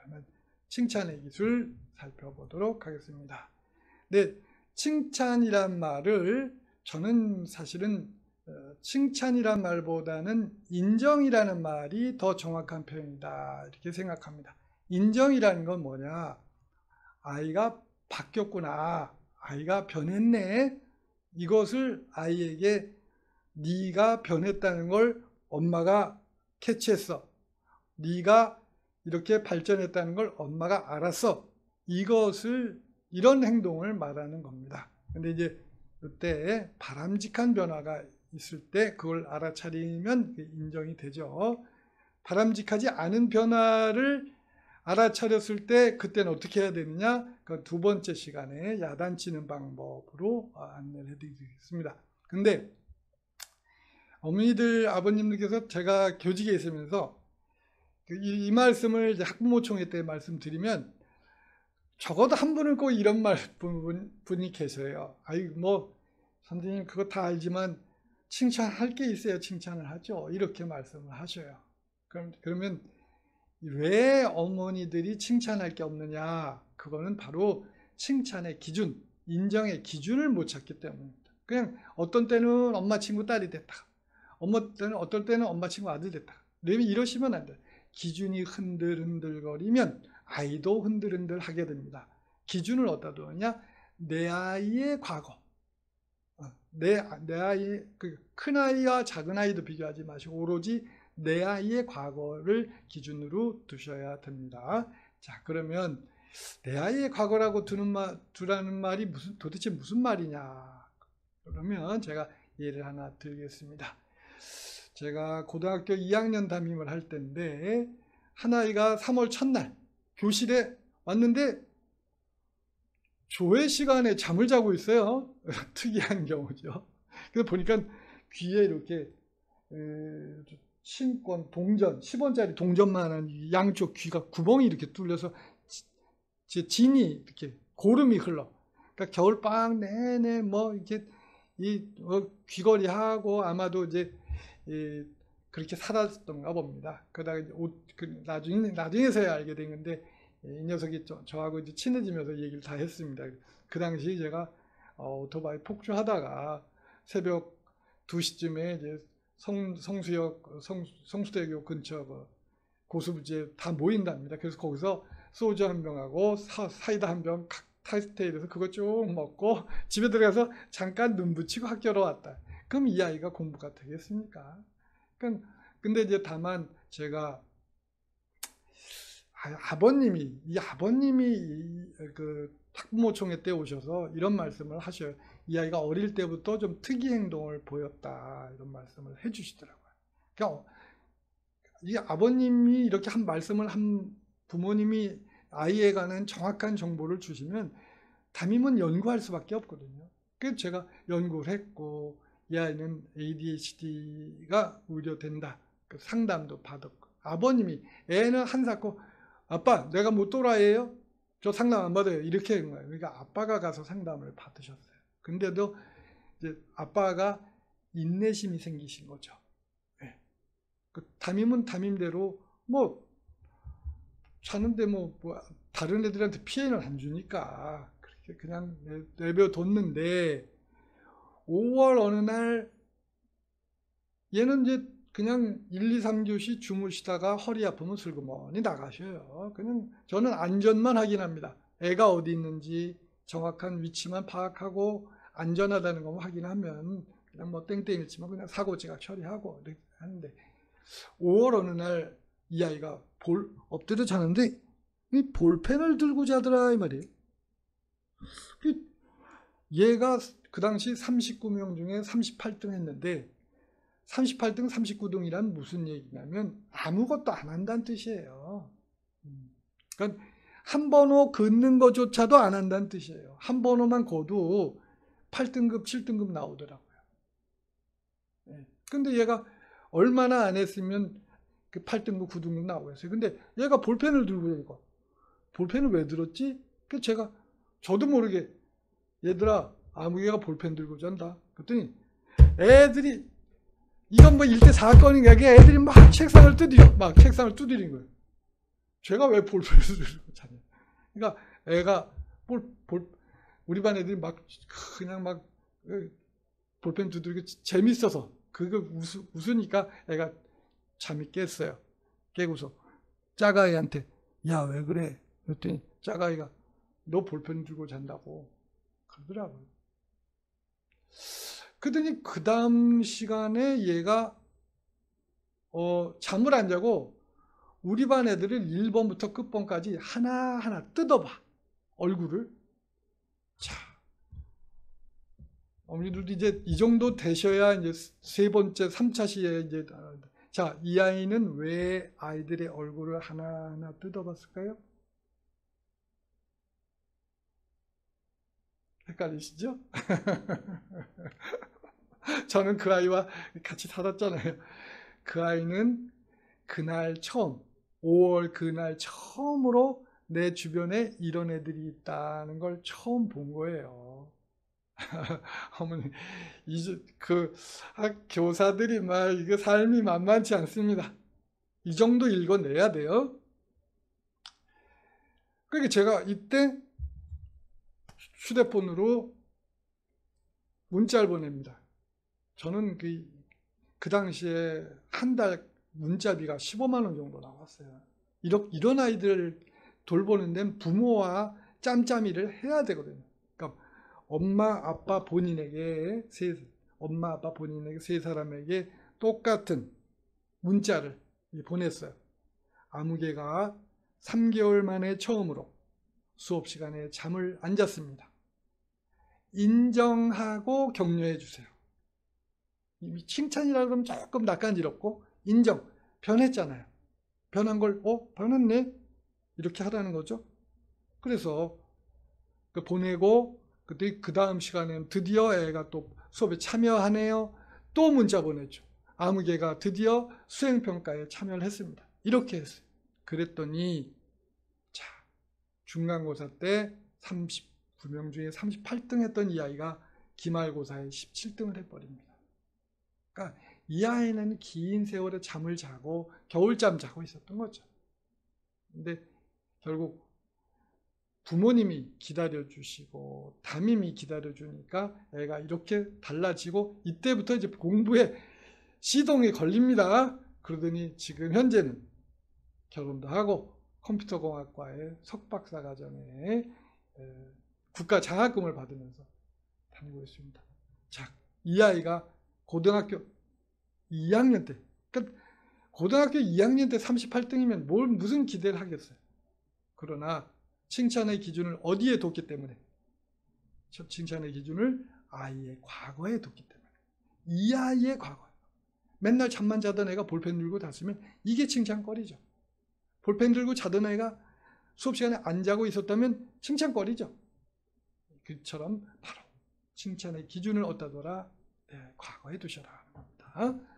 그러면 칭찬의 기술 살펴보도록 하겠습니다. 네, 칭찬이란 말을 저는 사실은 칭찬이란 말보다는 인정이라는 말이 더 정확한 표현이다 이렇게 생각합니다. 인정이라는 건 뭐냐? 아이가 바뀌었구나, 아이가 변했네, 이것을 아이에게 네가 변했다는 걸 엄마가 캐치했어, 네가 이렇게 발전했다는 걸 엄마가 알았어, 이런 행동을 말하는 겁니다. 근데 이제 그때 바람직한 변화가 있을 때 그걸 알아차리면 인정이 되죠. 바람직하지 않은 변화를 알아차렸을 때 그때는 어떻게 해야 되느냐? 그 두 번째 시간에 야단치는 방법으로 안내를 해드리겠습니다. 근데 어머니들, 아버님들께서 제가 교직에 있으면서 이 말씀을 이제 학부모총회 때 말씀드리면 적어도 한 분은 꼭 이런 분이 계세요. 아이 뭐 선생님 그거 다 알지만 칭찬할 게 있어야 칭찬을 하죠. 이렇게 말씀을 하셔요. 그러면 왜 어머니들이 칭찬할 게 없느냐? 그거는 바로 칭찬의 기준, 인정의 기준을 못 찾기 때문입니다. 그냥 어떤 때는 엄마 친구 딸이 됐다, 어떨 때는 엄마 친구 아들 됐다, 이러시면 안 돼요. 기준이 흔들흔들거리면 아이도 흔들흔들 하게 됩니다. 기준을 어디다 두느냐? 내 아이의 과거, 내 아이의 큰 아이와 작은 아이도 비교하지 마시고 오로지 내 아이의 과거를 기준으로 두셔야 됩니다. 자, 그러면 내 아이의 과거라고 두라는 말이 도대체 무슨 말이냐? 그러면 제가 예를 하나 드리겠습니다. 제가 고등학교 2학년 담임을 할 때인데 한 아이가 3월 첫날 교실에 왔는데 조회 시간에 잠을 자고 있어요. 특이한 경우죠. 그래서 보니까 귀에 이렇게 신권, 동전, 10원짜리 동전만한 양쪽 귀가 구멍이 이렇게 뚫려서 진이 이렇게 고름이 흘러. 그러니까 겨울방학 내내 뭐 이렇게 귀걸이하고 아마도 이제 그렇게 살았던가 봅니다. 그러다가 나중에서야 알게 된 건데 이 녀석이 저하고 이제 친해지면서 얘기를 다 했습니다. 그 당시 제가 오토바이 폭주하다가 새벽 2시쯤에 이제 성수대교 근처 고수부지에 다 모인답니다. 그래서 거기서 소주 한 병하고 사이다 한 병 칵테일에서 그거 쭉 먹고 집에 들어가서 잠깐 눈 붙이고 학교로 왔다. 그럼 이 아이가 공부가 되겠습니까? 근데 이제 다만 제가 아버님이 그 학부모총회 때 오셔서 이런 말씀을 하셔요. 이 아이가 어릴 때부터 좀 특이 행동을 보였다, 이런 말씀을 해주시더라고요. 그러니까 이 아버님이 이렇게 한 말씀을 한 부모님이 아이에 관한 정확한 정보를 주시면 담임은 연구할 수밖에 없거든요. 그래서 제가 연구를 했고 이 아이는 ADHD가 우려된다, 그 상담도 받았고, 아버님이 애는 한사코 아빠 내가 뭐 또라이예요? 저 상담 안 받아요, 이렇게 한 거예요. 그러니까 아빠가 가서 상담을 받으셨어요. 근데도 이제 아빠가 인내심이 생기신 거죠. 네. 그 담임은 담임대로 뭐 자는데 뭐 다른 애들한테 피해는 안 주니까 그렇게 그냥 내버려뒀는데 5월 어느 날 얘는 이제 그냥 1, 2, 3교시 주무시다가 허리 아프면 슬그머니 나가셔요. 그냥 저는 안전만 확인합니다. 애가 어디 있는지 정확한 위치만 파악하고 안전하다는 것만 확인하면 그냥 뭐 땡땡이 치면 그냥 사고지각 처리하고 이렇게 하는데 5월 어느 날 이 아이가 엎드려 자는데 이 볼펜을 들고 자더라 이 말이에요. 얘가 그 당시 39명 중에 38등 했는데 38등, 39등이란 무슨 얘기냐면 아무것도 안 한다는 뜻이에요. 그러니까 한 번호 긋는 것조차도 안 한다는 뜻이에요. 한 번호만 걷도 8등급, 7등급 나오더라고요. 근데 얘가 얼마나 안 했으면 그 8등급, 9등급 나오겠어요. 근데 얘가 볼펜을 들고 있고, 볼펜을 왜 들었지? 제가 저도 모르게 얘들아, 아무개가 볼펜 들고 잔다. 그랬더니 애들이 이건 뭐 일대 사건인가? 애들이 막 책상을 두드린 거예요. 제가 왜 볼펜을 들고 자냐. 그러니까 애가 우리 반 애들이 막 그냥 막 볼펜 두드리고 재밌어서 그거 웃으니까 애가 잠이 깼어요. 깨고서 작아이한테 야, 왜 그래? 그랬더니 작아이가 너 볼펜 들고 잔다고 그러더라고요. 그러더니 그 다음 시간에 얘가 잠을 안 자고 우리 반 애들을 1번부터 끝번까지 하나하나 뜯어봐. 얼굴을. 자, 어머니들도 이제 이 정도 되셔야 이제 세 번째, 3차 시에 이제 자, 이 아이는 왜 아이들의 얼굴을 하나하나 뜯어봤을까요? 헷갈리시죠? 저는 그 아이와 같이 살았잖아요. 그 아이는 그날 처음 5월 그날 처음으로 내 주변에 이런 애들이 있다는 걸 처음 본 거예요. 어머니, 교사들이 막 이거 삶이 만만치 않습니다. 이 정도 읽어내야 돼요. 그러니까 제가 이때 휴대폰으로 문자를 보냅니다. 저는 그 당시에 한 달 문자비가 15만 원 정도 나왔어요. 이런 아이들을 돌보는 데는 부모와 짬짬이를 해야 되거든요. 그러니까 엄마, 아빠 본인에게 세 사람에게 똑같은 문자를 보냈어요. 아무개가 3개월 만에 처음으로 수업 시간에 잠을 안 잤습니다. 인정하고 격려해 주세요. 칭찬이라 그러면 조금 낯간지럽고 인정, 변했잖아요. 변한 걸 변했네? 이렇게 하라는 거죠. 그래서 보내고 그때 그 다음 시간에는 드디어 애가 또 수업에 참여하네요. 또 문자 보냈죠. 아무개가 드디어 수행평가에 참여를 했습니다. 이렇게 했어요. 그랬더니 자, 중간고사 때 39명 중에 38등 했던 이 아이가 기말고사에 17등을 해버립니다. 그러니까 이 아이는 긴 세월에 잠을 자고 겨울잠 자고 있었던 거죠. 근데 결국 부모님이 기다려주시고 담임이 기다려주니까 애가 이렇게 달라지고 이때부터 이제 공부에 시동이 걸립니다. 그러더니 지금 현재는 결혼도 하고 컴퓨터공학과의 석박사 과정에 국가 장학금을 받으면서 다니고 있습니다. 자, 이 아이가 고등학교 2학년 때, 그러니까 고등학교 2학년 때 38등이면 무슨 기대를 하겠어요. 그러나 칭찬의 기준을 어디에 뒀기 때문에? 칭찬의 기준을 아이의 과거에 뒀기 때문에. 이 아이의 과거. 맨날 잠만 자던 애가 볼펜 들고 잤으면 이게 칭찬거리죠. 볼펜 들고 자던 애가 수업 시간에 안 자고 있었다면 칭찬거리죠. 그처럼 바로 칭찬의 기준을 어디다 둬라? 과거에 두셔라 하는 겁니다.